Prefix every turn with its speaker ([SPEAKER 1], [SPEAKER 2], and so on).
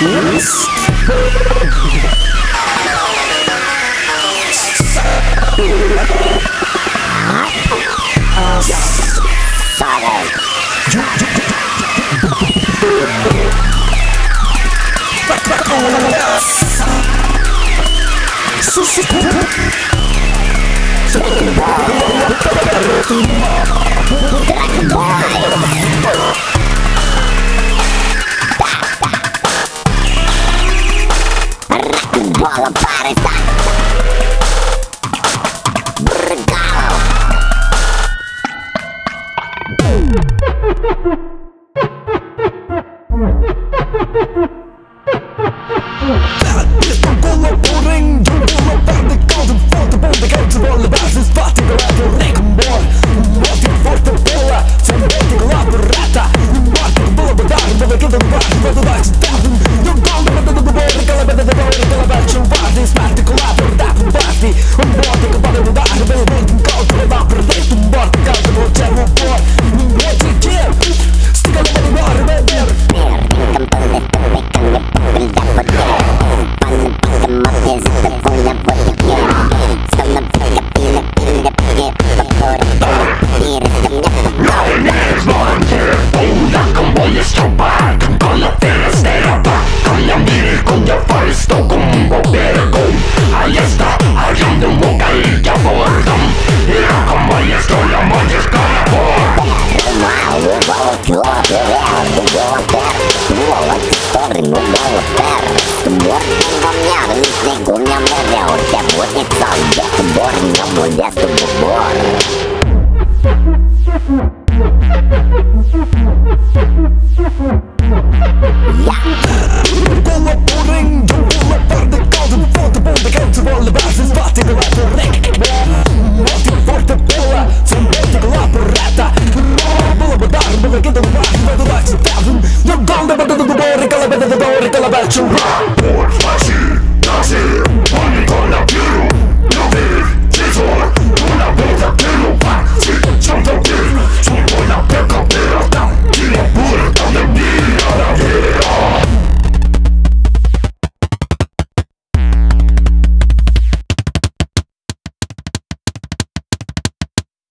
[SPEAKER 1] Bola para estar regalo.
[SPEAKER 2] Kolla på ring, kolla på det kallt. Fått på det kallt, bolla basis fattig och på räkmår. Måste få det bolla, som vet jag la på rätta. Måste bolla på där, det kan inte vara vad det dags staden. Jag går med det bolla, kalla på det bolla, kalla på som var det smart kolla på där på basti. Och måste gå på det där, det blir inte kallt, det var för det som var kallt och jag får. Måste ge. Stiga på det där, det där. You're